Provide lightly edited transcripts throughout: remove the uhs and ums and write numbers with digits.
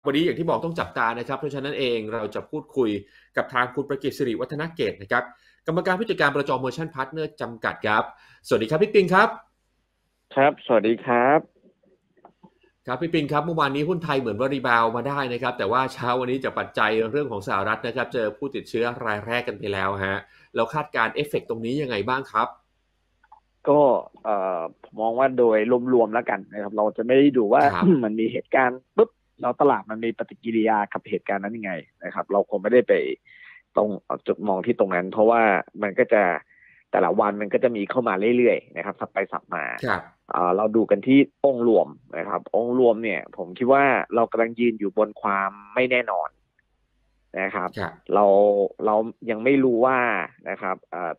วันนี้อย่างที่บอกต้องจับตานะครับเพราะฉะนั้นเองเราจะพูดคุยกับทางคุณประกิตสิริวัฒนเกตนะครับกรรมการผู้จัดการประจอมเมอร์ชั่นพาร์ทเนอร์จำกัดครับสวัสดีครับพี่ปิงครับครับสวัสดีครับครับพี่ปิงครับเมื่อวานนี้หุ้นไทยเหมือนว่ารีบาวมาได้นะครับแต่ว่าเช้าวันนี้จากปัจจัยเรื่องของสหรัฐนะครับเจอผู้ติดเชื้อรายแรกกันไปแล้วฮะเราคาดการณ์เอฟเฟกต์ตรงนี้ยังไงบ้างครับก็ผมมองว่าโดยรวมๆแล้วกันนะครับเราจะไม่ได้ดูว่าครับมันมีเหตุการณ์ปุ๊บแล้วตลาดมันมีปฏิกิริยากับเหตุการณ์นั้นยังไงนะครับเราคงไม่ได้ไปตรงจุดมองที่ตรงนั้นเพราะว่ามันก็จะแต่ละวันมันก็จะมีเข้ามาเรื่อยๆนะครับสับไปสับมาครับเราดูกันที่องค์รวมนะครับองค์รวมเนี่ยผมคิดว่าเรากำลังยืนอยู่บนความไม่แน่นอนนะครับครับเราเรายังไม่รู้ว่านะครับ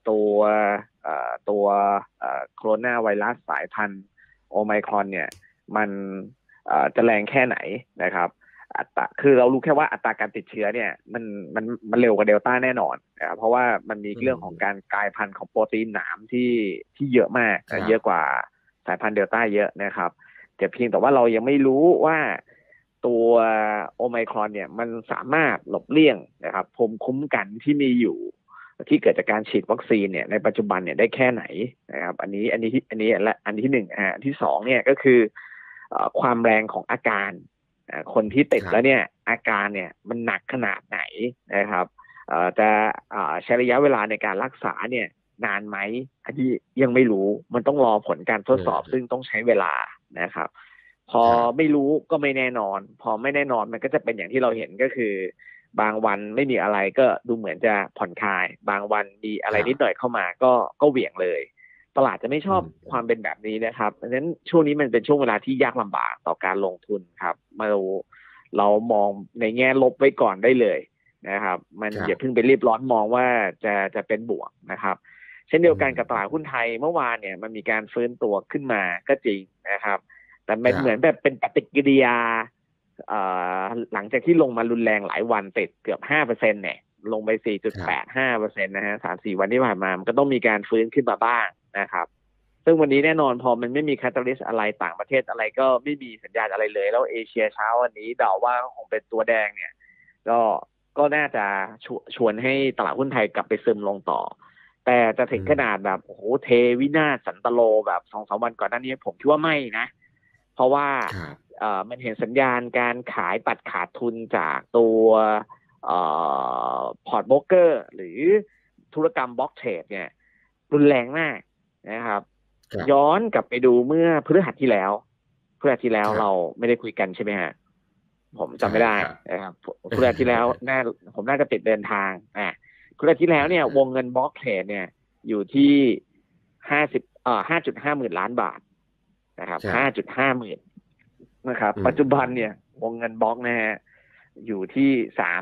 ตัวโคโรนาไวรัสสายพันธุ์โอไมครอนเนี่ยมันจะแรงแค่ไหนนะครับอัตราคือเรารู้แค่ว่าอัตราการติดเชื้อเนี่ยมันเร็วกว่าเดลต้าแน่นอนนะครับเพราะว่ามันมีอืเรื่องของมการกลายพันธุ์ของโปรตีนหนามที่เยอะมากครับเยอะกว่าสายพันธุ์เดลต้าเยอะนะครับแต่เพียงแต่ว่าเรายังไม่รู้ว่าตัวโอไมครอนเนี่ยมันสามารถหลบเลี่ยงนะครับภูมิคุ้มกันที่มีอยู่ที่เกิดจากการฉีดวัคซีนเนี่ยในปัจจุบันเนี่ยได้แค่ไหนนะครับอันนี้และอันที่หนึ่งอันที่สองเนี่ยก็คือความแรงของอาการคนที่ติดครับแล้วเนี่ยอาการเนี่ยมันหนักขนาดไหนนะครับจะใช้ระยะเวลาในการรักษาเนี่ยนานไหมอันนี้ยังไม่รู้มันต้องรอผลการทเอดสอบซึ่งอต้องใช้เวลานะครับพอครับไม่รู้ก็ไม่แน่นอนพอไม่แน่นอนมันก็จะเป็นอย่างที่เราเห็นก็คือบางวันไม่มีอะไรก็ดูเหมือนจะผ่อนคลายบางวันมีอะไรครับนิดหน่อยเข้ามาก็เหวี่ยงเลยตลาดจะไม่ชอบอืมความเป็นแบบนี้นะครับเพราะฉะนั้นช่วงนี้มันเป็นช่วงเวลาที่ยากลำบากต่อการลงทุนครับเรามองในแง่ลบไว้ก่อนได้เลยนะครับมันครับอย่าเพิ่งไปรีบร้อนมองว่าจะเป็นบวกนะครับเช่นเดีอืยวกันกับตลาดมหุ้นไทยเมื่อวานเนี่ยมันมีการฟื้นตัวขึ้นมาก็จริงนะครับแต่เป็นครับเหมือนแบบเป็นปฏิกิริยาเอ่หลังจากที่ลงมารุนแรงหลายวันติดเกือบ5%เนี่ยลงไปครับ 4.85%นะฮะ3-4 วันที่ผ่านมามันก็ต้องมีการฟื้นขึ้นมาบ้างนะครับซึ่งวันนี้แน่นอนพอมันไม่มีแคตตาลิสต์อะไรต่างประเทศอะไรก็ไม่มีสัญญาณอะไรเลยแล้วเอเชียเช้าวันนี้เดาว่าคงเป็นตัวแดงเนี่ยก็ก็น่าจะชวนให้ตลาดหุ้นไทยกลับไปซึมลงต่อแต่จะถึอืมงขนาดแบบโอ้โหเทวินาศสันตโลแบบ2-3 วันก่อนหน้านี้ผมคิดว่าไม่นะเพราะว่าครับมันเห็นสัญญาณการขายตัดขาดทุนจากตัวเอ่พอร์ตโบรกเกอร์หรือธุรกรรมบล็อกเทรดเนี่ยรุนแรงมากนะครับครับย้อนกลับไปดูเมื่อพฤหัสที่แล้วครับเราไม่ได้คุยกันใช่ไหมฮะผมจำใช่ไม่ได้ครับนะครับพฤหัสที่แล้วผมน่าจะติดเดินทางพฤหัสที่แล้วเนี่ยวงเงินบล็อกเทรดเนี่ยอยู่ที่5.50 หมื่นล้านบาทนะครับครับ 5.50 หมื่นนะครับอืมปัจจุบันเนี่ยวงเงินบล็อกนะฮะอยู่ที่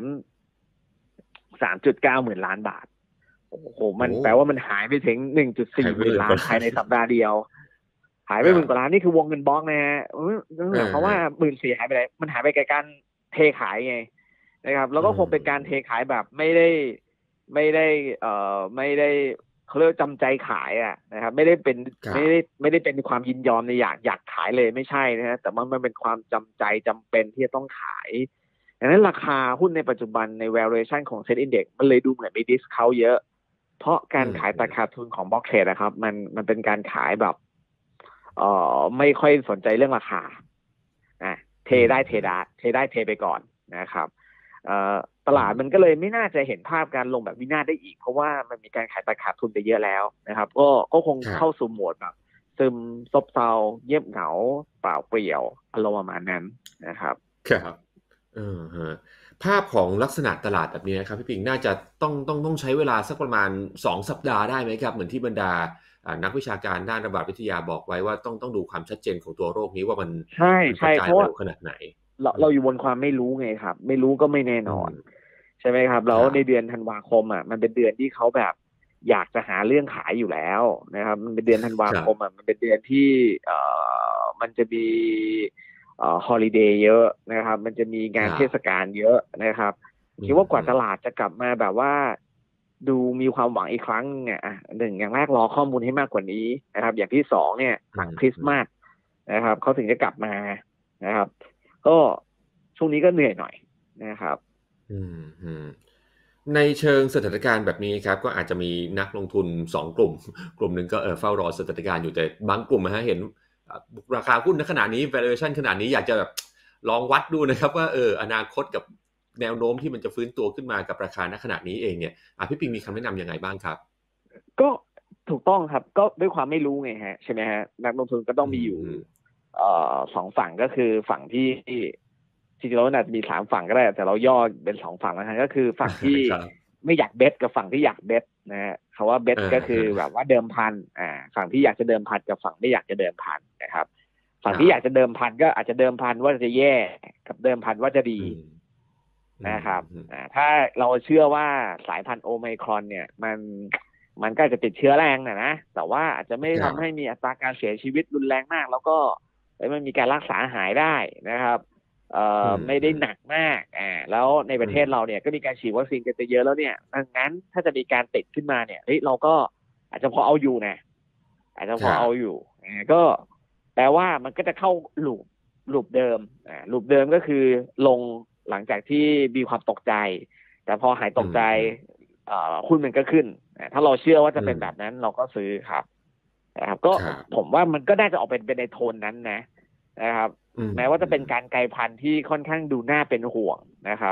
3.9 หมื่นล้านบาทโอ้โหมันโอ้แปลว่ามันหายไปถึง1.4 หายไปหมื่นล้านหมื่นกว่าล้านภายในสัปดาห์เดียวหายครับไปหมื่นกว่าล้านนี่คือวงเงินบล็อกนะฮะนั่นเอหมายความว่าอ 14,000หายไปไหนมันหายไปกับการเทขายไงนะครับแล้วอืก็คงเป็นการเทมขายแบบไม่ได้ไม่ได้เขาเรียกจำใจขายนะครับไม่ได้เป็นครับไม่ได้เป็นความยินยอมในอยากขายเลยไม่ใช่นะฮะแต่มันเป็นความจำใจจำเป็นที่จะต้องขายดังนั้นราคาหุ้นในปัจจุบันใน valuation ของ Set Index มันเลยดูเหมือนมี discount เยอะเพราะอืการขายมอืมราคาทุนของบล็อกเทรดนะครับมันเป็นการขายแบบไม่ค่อยสนใจเรื่องราคาเทอืได้มเทไปก่อนนะครับเอ่อตลาดมันก็เลยไม่น่าจะเห็นภาพการลงแบบวินาศได้อีกเพราะว่ามันมีการขายตะขาบทุนไปเยอะแล้วนะครับก็คงครับเข้าสู่โหมดแบบซึมซบเซาเงียบเหงาเปล่าเปลี่ยวอารมณ์ประมาณนั้นนะครับครับเออฮะภาพของลักษณะตลาดแบบนี้นะครับพี่ปิงน่าจะต้องใช้เวลาสักประมาณ2 สัปดาห์ได้ไหมครับเหมือนที่บรรดานักวิชาการด้านระบาดวิทยาบอกไว้ว่าต้องดูความชัดเจนของตัวโรคนี้ว่ามันใช่กระจายใช่เพราะว่าเร็วขนาดไหนเราอืมเราอยู่บนความไม่รู้ไงครับไม่รู้ก็ไม่แน่นอืมอนใช่ไหมครับคแล้วรับในเดือนธันวาคมมันเป็นเดือนที่เขาแบบอยากจะหาเรื่องขายอยู่แล้วนะครับมันเป็นเดือนธันวาครับคมมันเป็นเดือนที่มันจะมีฮอลิเดย์เยอะนะครับมันจะมีคงานรับเทศกาลเยอะนะครับอืคิดว่ากว่าตมลาดจะกลับมาแบบว่าดูมีความหวังอีกครั้งเนี่ยหนึ่งอย่างแรกรอข้อมูลให้มากกว่านี้นะครับอย่างที่สองเนี่ยหลังอืมอืมคริสต์มาสนะครับเขาถึงจะกลับมา นะครับก็ช่วงนี้ก็เหนื่อยหน่อยนะครับอืมอืมในเชิงสถานการณ์แบบนี้ครับก็อาจจะมีนักลงทุน2 กลุ่มกลุ่มหนึ่งก็เฝ้ารอสถานการณ์อยู่แต่บางกลุ่มนะฮะเห็นราคาหุ้นณขณะนี้ valuation ขนาดนี้อยากจะแบบลองวัดดูนะครับว่าอนาคตกับแนวโน้มที่มันจะฟื้นตัวขึ้นมากับราคาณขณะนี้เองเนี่ยพี่ปิงมีคำแนะนำยังไงบ้างครับก็ถูกต้องครับก็ด้วยความไม่รู้ไงฮะใช่ไหมฮะนักลงทุนก็ต้องมีอยู่อืม 2 ฝั่งก็คือฝั่งที่จริงๆแล้วน่าจะมี3 ฝั่งก็ได้แต่เราย่อเป็น2 ฝั่งแล้วกันก็คือฝั่งที่ครับไม่อยากเบสกับฝั่งที่อยากเบสนะฮะคำว่าเบสอ่าก็คือฮะแบบว่าเดิมพันฝั่งที่อยากจะเดิมพันกับฝั่งไม่อยากจะเดิมพันนะครับฝั่ครับงที่อยากจะเดิมพันก็อาจจะเดิมพันว่าจะแย่กับเดิมพันว่าจะดีอืมอืมนะครับอืมถ้าเราเชื่อว่าสายพันธุ์โอไมครอนเนี่ยมันก็จะติดเชื้อแรงนะแต่ว่าอาจจะไม่ครับทำให้มีอัตราการเสียชีวิตรุนแรงมากแล้วก็มันมีการรักษาหายได้นะครับอืมไม่ได้หนักมากแล้วในประเทศอืมเราเนี่ยก็มีการฉีดวัคซีนกันไปเยอะแล้วเนี่ยดังนั้นถ้าจะมีการติดขึ้นมาเนี่ยเฮ้ยเราก็อาจจะพอเอาอยู่นะอาจจะพอเอาอยู่ก็แปลว่ามันก็จะเข้าลูปเดิมลูปเดิมก็คือลงหลังจากที่มีความตกใจแต่พอหายตกใจหุ้นมันก็ขึ้นถ้าเราเชื่อว่าจะเป็นแบบนั้นเราก็ซื้อครับนะครับก็ผมว่ามันก็น่าจะออกเป็นในโทนนั้นนะครับแม้ว่าจะเป็นการกลายพันธุ์ที่ค่อนข้างดูน่าเป็นห่วงนะครับ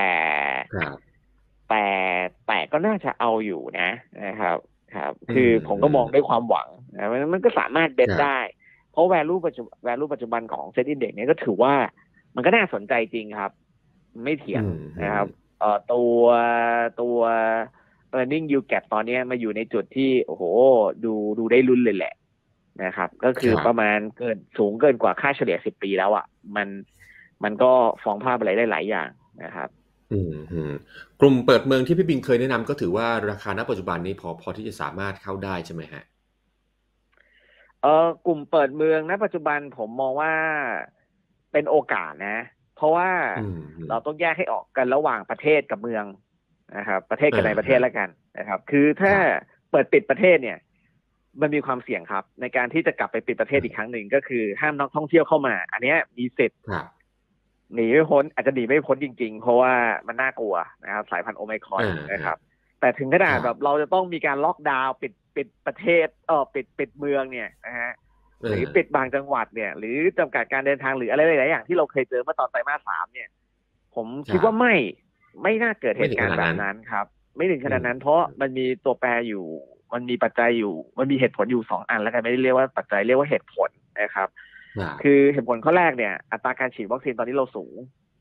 แต่แต่ก็น่าจะเอาอยู่นะครับคือผมก็มองด้วยความหวังมันก็สามารถเบสได้เพราะ value ปัจจุบันของเซ็ตอินเด็กซ์เนี่ยก็ถือว่ามันก็น่าสนใจจริงครับไม่เถียงนะครับตัว earning yield gap ตอนนี้มาอยู่ในจุดที่โอ้โหดูได้ลุ้นเลยแหละนะครับก็คือประมาณสูงเกินกว่าค่าเฉลี่ย10 ปีแล้วอ่ะมันก็ฟ้องภาพอะไรได้หลายอย่างนะครับกลุ่มเปิดเมืองที่พี่บิงเคยแนะนำก็ถือว่าราคาณปัจจุบันนี้พอที่จะสามารถเข้าได้ใช่ไหมฮะกลุ่มเปิดเมืองณปัจจุบันผมมองว่าเป็นโอกาสนะเพราะว่าเราต้องแยกให้ออกกันระหว่างประเทศกับเมืองนะครับประเทศกับในประเทศแล้วกันนะครับคือถ้าเปิดปิดประเทศเนี่ยมันมีความเสี่ยงครับในการที่จะกลับไปปิดประเทศอีกครั้งหนึ่งก็คือห้ามนักท่องเที่ยวเข้ามาอันนี้มีสิทธิ์หนีไม่พ้นอาจจะหนีไม่พ้นจริงๆเพราะว่ามันน่ากลัวนะครับสายพันธุ์โอไมครอนนะครับแต่ถึงขนาดแบบเราจะต้องมีการล็อกดาวน์ปิดประเทศปิดเมืองเนี่ยนะฮะหรือปิดบางจังหวัดเนี่ยหรือจำกัดการเดินทางหรืออะไรหลายๆอย่างที่เราเคยเจอเมื่อตอนไตรมาส 3เนี่ยผมคิดว่าไม่น่าเกิดเหตุการณ์แบบนั้นครับไม่ถึงขนาดนั้นเพราะมันมีตัวแปรอยู่มันมีปัจจัยอยู่มันมีเหตุผลอยู่2 อันแล้วกันไม่ได้เรียกว่าปัจจัยเรียกว่าเหตุผลนะครับคือเหตุผลข้อแรกเนี่ยอัตราการฉีดวัคซีนตอนนี้เราสูง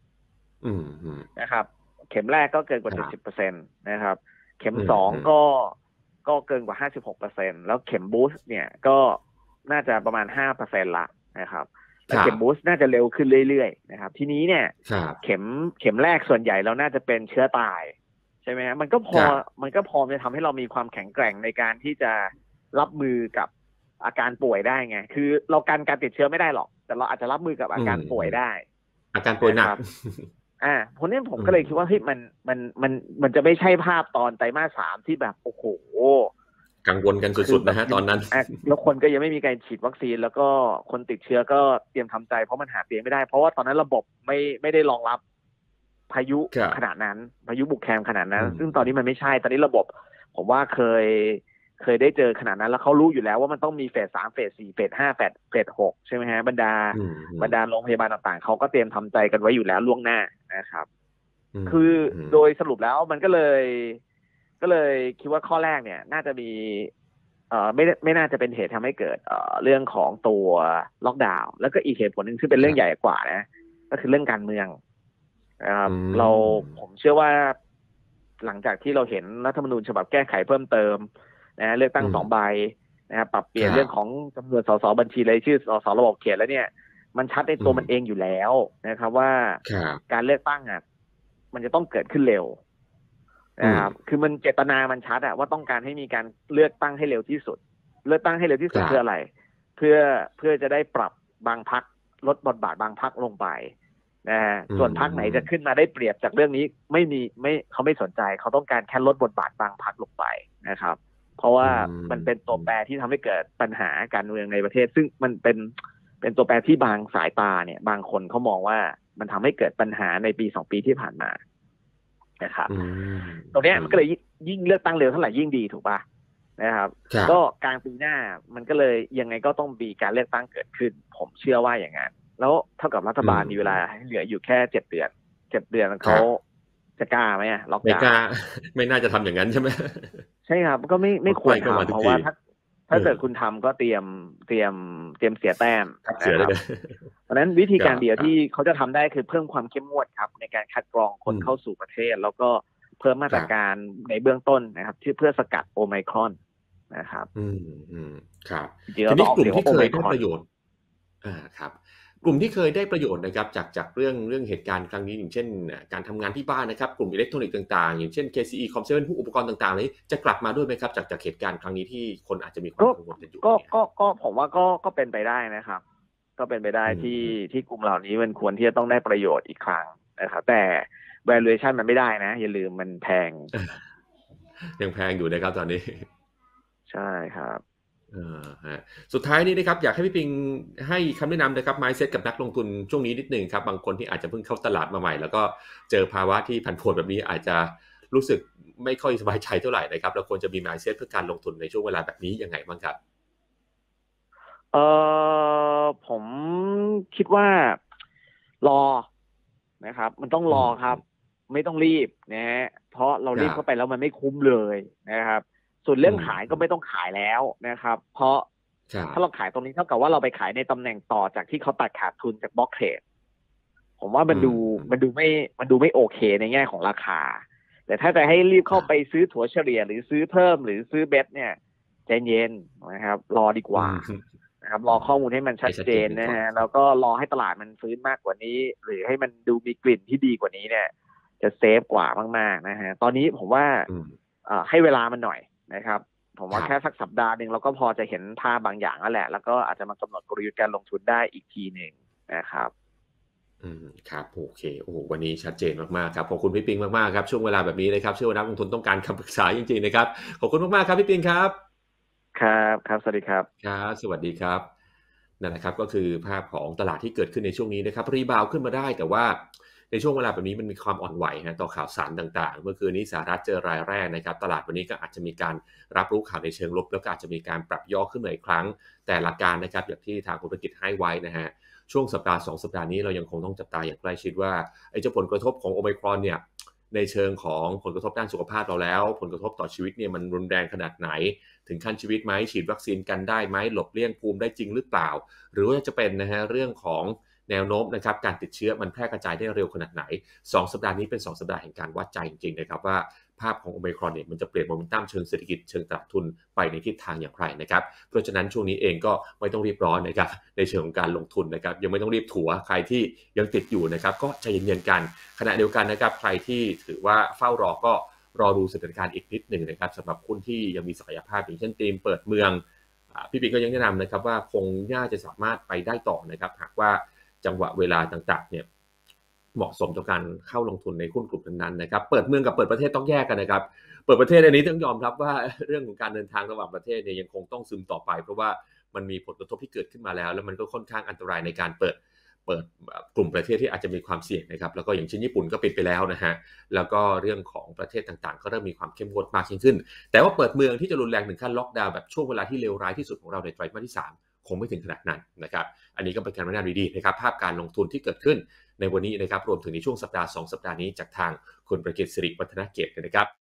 นะครับเข็มแรกก็เกินกว่า 70% นะครับเข็ม2ก็เกินกว่า 56% แล้วเข็มบูสต์เนี่ยก็น่าจะประมาณ 5% ละนะครับแล้วเข็มบูสต์น่าจะเร็วขึ้นเรื่อยๆนะครับทีนี้เนี่ยเข็มแรกส่วนใหญ่เราน่าจะเป็นเชื้อตายใช่ไหมมันก็พอจะทำให้เรามีความแข็งแกร่งในการที่จะรับมือกับอาการป่วยได้ไงคือเรากันการติดเชื้อไม่ได้หรอกแต่เราอาจจะรับมือกับอาการป่วยได้อาการป่วยหนักเพราะนั้นผมก็เลยคิดว่าเฮ้ยมันจะไม่ใช่ภาพตอนไตรมาส 3ที่แบบโอ้โหกังวลกันสุดๆนะฮะตอนนั้นแล้วคนก็ยังไม่มีการฉีดวัคซีนแล้วก็คนติดเชื้อก็เตรียมทำใจเพราะมันหาเตียงไม่ได้เพราะว่าตอนนั้นระบบไม่ได้รองรับพายุขนาดนั้นพายุบุกแคมขนาดนั้นซึ่งตอนนี้มันไม่ใช่ตอนนี้ระบบผมว่าเคยได้เจอขนาดนั้นแล้วเขารู้อยู่แล้วว่ามันต้องมีเฟส 3เฟส 4เฟส 5เฟส 6ใช่ไหมฮะบรรดาโรงพยาบาลต่างๆเขาก็เตรียมทำใจกันไว้อยู่แล้วล่วงหน้านะครับคือโดยสรุปแล้วมันก็เลยคิดว่าข้อแรกเนี่ยน่าจะมีไม่น่าจะเป็นเหตุทำให้เกิดเรื่องของตัวล็อกดาวน์แล้วก็อีกเหตุผลหนึ่งซึ่งเป็นเรื่องใหญ่กว่านะก็คือเรื่องการเมืองนะครับผมเชื่อว่าหลังจากที่เราเห็นรัฐธรรมนูญฉบับแก้ไขเพิ่มเติมนะเลือกตั้ง2 ใบนะครับปรับเปลี่ยนเรื่องของจำนวนสสบัญชีรายชื่อสสระบบเขตแล้วเนี่ยมันชัดในตัวมันเองอยู่แล้วนะครับว่าการเลือกตั้งมันจะต้องเกิดขึ้นเร็วนะครับคือมันเจตนามันชัดว่าต้องการให้มีการเลือกตั้งให้เร็วที่สุดเลือกตั้งให้เร็วที่สุดเพื่ออะไรเพื่อจะได้ปรับบางพรรคลดบทบาทบางพรรคลงไปนะฮะส่วนพรรคไหนจะขึ้นมาได้เปรียบจากเรื่องนี้เขาไม่สนใจเขาต้องการแค่ลดบทบาทบางพรรคลงไปนะครับเพราะว่ามันเป็นตัวแปรที่ทำให้เกิดปัญหาการเมืองในประเทศซึ่งมันเป็นเป็นตัวแปรที่บางสายตาเนี่ยบางคนเขามองว่ามันทำให้เกิดปัญหาในปี2 ปีที่ผ่านมานะครับตรงนี้มันก็เลยยิ่งเลือกตั้งเร็วเท่าไหร่ยิ่งดีถูกป่ะนะครับก็กลางปีหน้ามันก็เลยยังไงก็ต้องมีการเลือกตั้งเกิดขึ้นผมเชื่อว่าอย่างนั้นแล้วเท่ากับรัฐบาลมีเวลาเหลืออยู่แค่7 เดือนเขาจะกล้าไหมล็อกดาวน์ไม่น่าจะทำอย่างนั้นใช่ไหมใช่ครับก็ไม่ควรทำเพราะว่าถ้าเกิดคุณทำก็เตรียมเสียแต้มนะครับเพราะนั้นวิธีการเดียวที่เขาจะทำได้คือเพิ่มความเข้มงวดครับในการคัดกรองคนเข้าสู่ประเทศแล้วก็เพิ่มมาตรการในเบื้องต้นนะครับที่เพื่อสกัดโอไมครอนนะครับครับทีนี้กลุ่มที่เคยได้ประโยชน์ครับกลุ่มที่เคยได้ประโยชน์นะครับจากเรื่องเหตุการณ์ครั้งนี้อย่างเช่นการทำงานที่บ้านนะครับกลุ่มอิเล็กทรอนิกส์ต่างๆอย่างเช่น KCE Com7 พวกอุปกรณ์ต่างๆนี้จะกลับมาด้วยไหมครับจากเหตุการณ์ครั้งนี้ที่คนอาจจะมีความกังวลกันอยู่ก็ผมว่าก็เป็นไปได้นะครับก็เป็นไปได้ที่กลุ่มเหล่านี้มันควรที่จะต้องได้ประโยชน์อีกครั้งนะครับแต่ valuation มันไม่ได้นะอย่าลืมมันแพงยังแพงอยู่นะครับตอนนี้ใช่ครับสุดท้ายนี้นะครับอยากให้พี่ปิงให้คำแนะนำนะครับ mindset กับนักลงทุนช่วงนี้นิดนึงครับบางคนที่อาจจะเพิ่งเข้าตลาดมาใหม่แล้วก็เจอภาวะที่ผันผวนแบบนี้อาจจะรู้สึกไม่ค่อยสบายใจเท่าไหร่นะครับเราควรจะมี mindset เพื่อการลงทุนในช่วงเวลาแบบนี้ยังไงบ้างครับผมคิดว่ารอนะครับมันต้องรอครับไม่ต้องรีบนะฮะเพราะเรารีบเข้าไปแล้วมันไม่คุ้มเลยนะครับส่วนเรื่องขายก็ไม่ต้องขายแล้วนะครับเพราะถ้าเราขายตรงนี้เท่ากับว่าเราไปขายในตำแหน่งต่อจากที่เขาตัดขาดทุนจากบล็อกเทรดผมว่ามันดูไม่โอเคในแง่ของราคาแต่ถ้าจะให้รีบเข้าไปซื้อถัวเฉลี่ยหรือซื้อเพิ่มหรือซื้อเบสเนี่ยใจเย็นนะครับรอดีกว่านะครับรอข้อมูลให้มันชัดเจนนะฮะแล้วก็รอให้ตลาดมันฟื้นมากกว่านี้หรือให้มันดูมีกลิ่นที่ดีกว่านี้เนี่ยจะเซฟกว่ามากๆนะฮะตอนนี้ผมว่าให้เวลามันหน่อยนะครับผมว่าแค่สักสัปดาห์นึงเราก็พอจะเห็นภาพบางอย่างแล้วแหละแล้วก็อาจจะมากำหนดกลยุทธ์การลงทุนได้อีกทีหนึ่งนะครับครับโอเคโอ้โหวันนี้ชัดเจนมากๆครับขอบคุณพี่ปิงมากๆครับช่วงเวลาแบบนี้นะครับเชื่อว่านักลงทุนต้องการคำปรึกษาจริงๆนะครับขอบคุณมากๆครับพี่ปิงครับครับสวัสดีครับครับสวัสดีครับนั่นแหละครับก็คือภาพของตลาดที่เกิดขึ้นในช่วงนี้นะครับรีบาวขึ้นมาได้แต่ว่าในช่วงเวลาแบบนี้มันมีความอ่อนไหวนะต่อข่าวสารต่างๆเมื่อคืนนี้สหรัฐเจอรายแรกนะครับตลาดวันนี้ก็อาจจะมีการรับรู้ข่าวในเชิงลบแล้วก็อาจจะมีการปรับย่อขึ้นมาอีกครั้งแต่หลักการนะครับอย่างที่ทางธุรกิจให้ไว้นะฮะช่วงสัปดาห์2สัปดาห์นี้เรายังคงต้องจับตาอย่างใกล้ชิดว่าไอ้เจ้าผลกระทบของโอไมครอนเนี่ยในเชิงของผลกระทบด้านสุขภาพเราแล้วผลกระทบต่อชีวิตเนี่ยมันรุนแรงขนาดไหนถึงขั้นชีวิตไหมฉีดวัคซีนกันได้ไหมหลบเลี่ยงภูมิได้จริงหรือเปล่าหรือว่าจะเป็นนะฮะเรื่องของแนวโน้มนะครับการติดเชื้อมันแพร่กระจายได้เร็วขนาดไหน2สัปดาห์นี้เป็น2สัปดาห์แห่งการวัดใจจริงๆนะครับว่าภาพของโอไมครอนเนี่ยมันจะเปลี่ยนโมเมนตัมเชิงเศรษฐกิจเชิงตลาดทุนไปในทิศทางอย่างไรนะครับเพราะฉะนั้นช่วงนี้เองก็ไม่ต้องรีบร้อนนะครับในเชิงของการลงทุนนะครับยังไม่ต้องรีบถัวใครที่ยังติดอยู่นะครับก็ใจเย็นๆกันขณะเดียวกันนะครับใครที่ถือว่าเฝ้ารอก็รอดูสถานการณ์อีกนิดหนึ่งนะครับสำหรับหุ้นที่ยังมีศักยภาพอย่างเช่นธีมเปิดเมืองพี่ปิ๊กก็ยังแนะนำนะครับว่าคงน่าจะสามารถไปได้ต่อนะครับหากว่าจังหวะเวลาต่างๆเนี่ยเหมาะสมต่อการเข้าลงทุนในหุ้นกลุ่มนั้นๆนะครับเปิดเมืองกับเปิดประเทศต้องแยกกันนะครับเปิดประเทศอันนี้ต้องยอมรับว่าเรื่องของการเดินทางระหว่างประเทศเนี่ยยังคงต้องซึมต่อไปเพราะว่ามันมีผลกระทบที่เกิดขึ้นมาแล้วมันก็ค่อนข้างอันตรายในการเปิดกลุ่มประเทศที่อาจจะมีความเสี่ยงนะครับแล้วก็อย่างเช่นญี่ปุ่นก็ปิดไปแล้วนะฮะแล้วก็เรื่องของประเทศต่างๆก็เริ่มมีความเข้มงวดมากยิ่งขึ้นแต่ว่าเปิดเมืองที่จะรุนแรงถึงขั้นล็อกดาวน์แบบช่วงเวลาที่เลวร้ายที่สุดของเราในไตรมาสที่3คงไม่ถึงขนาดนั้นนะครับอันนี้ก็เป็นการแนะนำดีๆนะครับภาพการลงทุนที่เกิดขึ้นในวันนี้นะครับรวมถึงในช่วงสัปดาห์2สัปดาห์นี้จากทางคุณประกิต สิริวัฒนเกตนะครับ